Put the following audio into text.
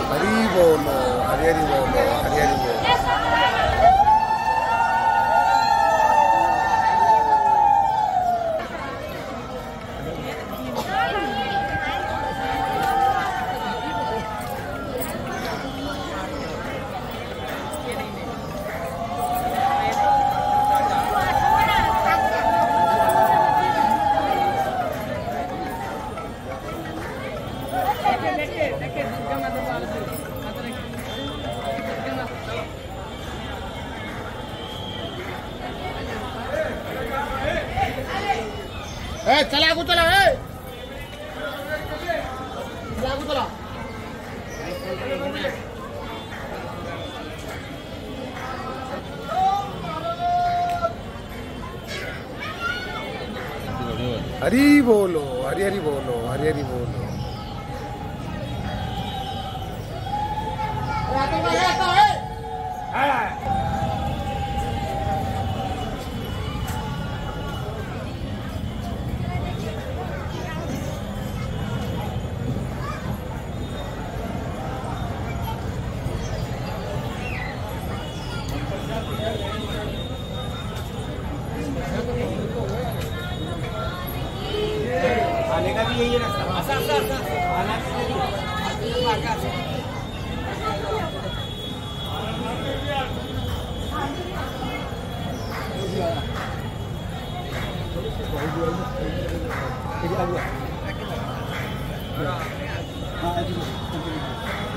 हरी बोलो, हरी हरी बोलो, हरी हरी बोलो। चला आगू चला, आगू चला। हरी बोलो, हरी हरी बोलो, हरी हरी बोलो। आने का भी यही रास्ता आना हाँ